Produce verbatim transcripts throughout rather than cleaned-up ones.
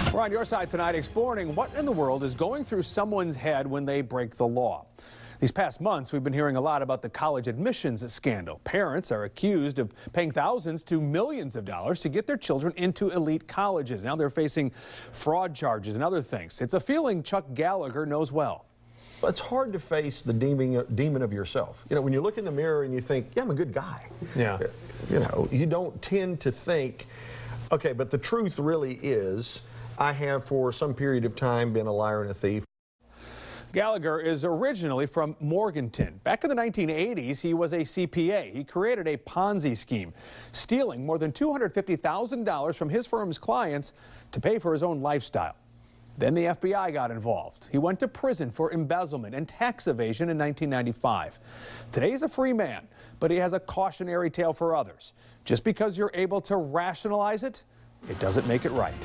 We're on your side tonight exploring what in the world is going through someone's head when they break the law. These past months, we've been hearing a lot about the college admissions scandal. Parents are accused of paying thousands to millions of dollars to get their children into elite colleges. Now they're facing fraud charges and other things. It's a feeling Chuck Gallagher knows well. It's hard to face the demon, demon of yourself. You know, when you look in the mirror and you think, yeah, I'm a good guy. Yeah. You know, you don't tend to think, okay, but the truth really is, I have for some period of time been a liar and a thief. Gallagher is originally from Morganton. Back in the nineteen eighties, he was a C P A. He created a Ponzi scheme, stealing more than two hundred fifty thousand dollars from his firm's clients to pay for his own lifestyle. Then the F B I got involved. He went to prison for embezzlement and tax evasion in nineteen ninety-five. Today he's a free man, but he has a cautionary tale for others. Just because you're able to rationalize it, it doesn't make it right.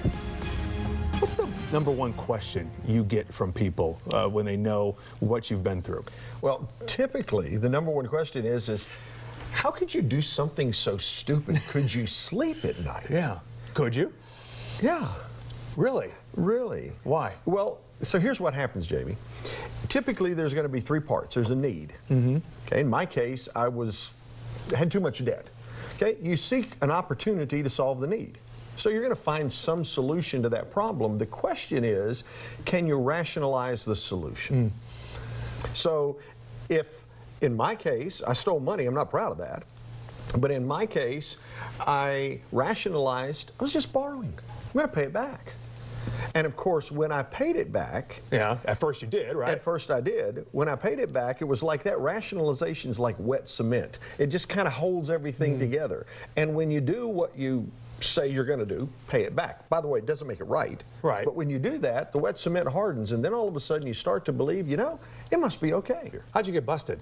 What's the number one question you get from people uh, when they know what you've been through? Well, typically, the number one question is, is how could you do something so stupid? Could you sleep at night? Yeah. Could you? Yeah. Really? Really. Why? Well, so here's what happens, Jamie. Typically, there's going to be three parts. There's a need. Mm-hmm. Okay. In my case, I was had too much debt. Okay. You seek an opportunity to solve the need. So you're going to find some solution to that problem. The question is, can you rationalize the solution? Mm. So if, in my case, I stole money, I'm not proud of that, but in my case, I rationalized, I was just borrowing. I'm going to pay it back. And of course, when I paid it back... Yeah, at first you did, right? At first I did. When I paid it back, it was like that rationalization is like wet cement. It just kind of holds everything mm. together. And when you do what you say you're going to do, pay it back. By the way, it doesn't make it right. Right. But when you do that, the wet cement hardens, and then all of a sudden you start to believe, you know, it must be okay. How'd you get busted?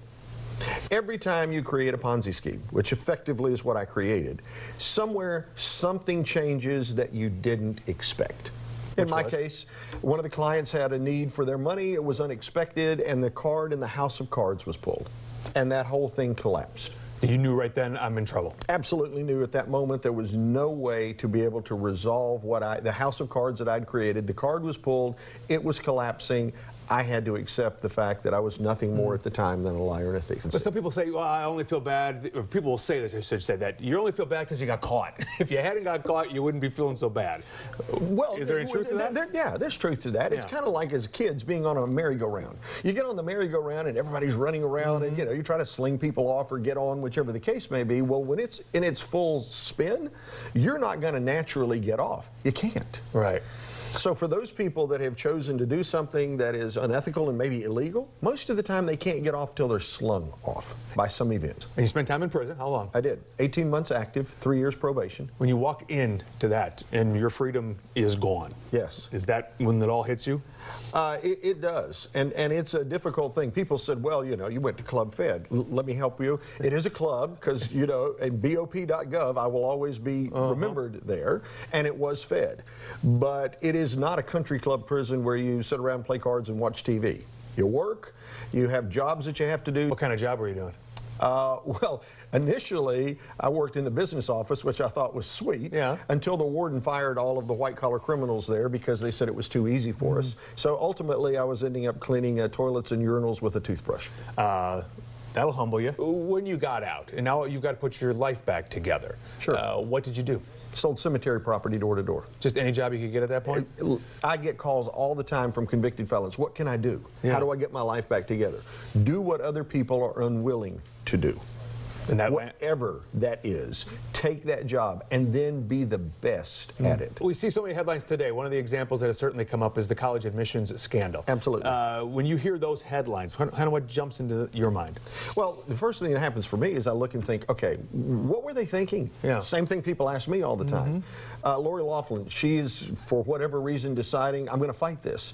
Every time you create a Ponzi scheme, which effectively is what I created, somewhere something changes that you didn't expect. In my case, one of the clients had a need for their money, it was unexpected, and the card in the house of cards was pulled. And that whole thing collapsed. You knew right then, I'm in trouble. Absolutely knew at that moment there was no way to be able to resolve what I, the house of cards that I'd created. The card was pulled, it was collapsing. I had to accept the fact that I was nothing more at the time than a liar and a thief. But some people say, well, I only feel bad, or people will say this, I should say that, you only feel bad because you got caught. If you hadn't got caught, you wouldn't be feeling so bad. Well, is there any truth to that? There, yeah, there's truth to that. It's yeah. kind of like as kids being on a merry-go-round. You get on the merry-go-round and everybody's running around mm-hmm. and, you know, you try to sling people off or get on, whichever the case may be. Well, when it's in its full spin, you're not going to naturally get off. You can't. Right. So for those people that have chosen to do something that is unethical and maybe illegal, most of the time they can't get off till they're slung off by some event. And you spent time in prison. How long? I did. eighteen months active, three years probation. When you walk into that and your freedom is gone. Yes. Is that when it all hits you? Uh, it, it does, and, and it's a difficult thing. People said, well, you know, you went to Club Fed. L let me help you. It is a club because, you know, in B O P dot gov, I will always be uh-huh. remembered there, and it was Fed. But it is not a country club prison where you sit around, play cards, and watch T V. You work, you have jobs that you have to do. What kind of job were you doing? Uh, well, initially, I worked in the business office, which I thought was sweet, yeah. until the warden fired all of the white-collar criminals there because they said it was too easy for mm. us. So ultimately, I was ending up cleaning uh, toilets and urinals with a toothbrush. Uh, that'll humble you. When you got out, and now you've got to put your life back together. Sure. Uh, what did you do? Sold cemetery property door to door. Just any job you could get at that point? I get calls all the time from convicted felons. What can I do? Yeah. How do I get my life back together? Do what other people are unwilling to do. And that Whatever that is, take that job and then be the best mm. at it. We see so many headlines today. One of the examples that has certainly come up is the college admissions scandal. Absolutely. Uh, when you hear those headlines, kind of what jumps into your mind? Well, the first thing that happens for me is I look and think, okay, what were they thinking? Yeah. Same thing people ask me all the time. Mm-hmm. uh, Lori Loughlin, she's, for whatever reason, deciding, I'm going to fight this.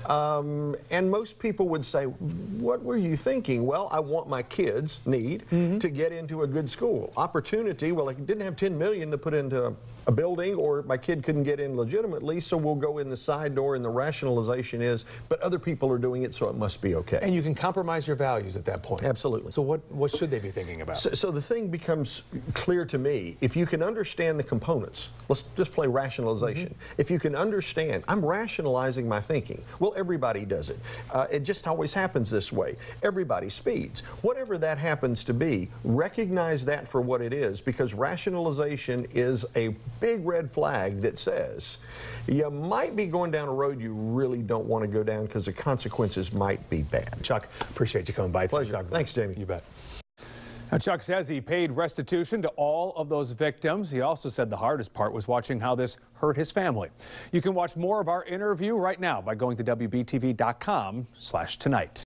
Um, and most people would say, what were you thinking? Well, I want my kids, need, mm-hmm. to get in into a good school. Opportunity, well, I didn't have ten million to put into a building, or my kid couldn't get in legitimately, so we'll go in the side door, and the rationalization is, but other people are doing it, so it must be okay. And you can compromise your values at that point. Absolutely. So what, what should they be thinking about? So, so the thing becomes clear to me, if you can understand the components, let's just play rationalization. Mm-hmm. If you can understand, I'm rationalizing my thinking. Well, everybody does it. Uh, it just always happens this way. Everybody speeds. Whatever that happens to be, recognize that for what it is, because rationalization is a big red flag that says you might be going down a road you really don't want to go down because the consequences might be bad. Chuck, appreciate you coming by. Pleasure. Thanks, Jamie. You bet. Now, Chuck says he paid restitution to all of those victims. He also said the hardest part was watching how this hurt his family. You can watch more of our interview right now by going to W B T V dot com slash tonight.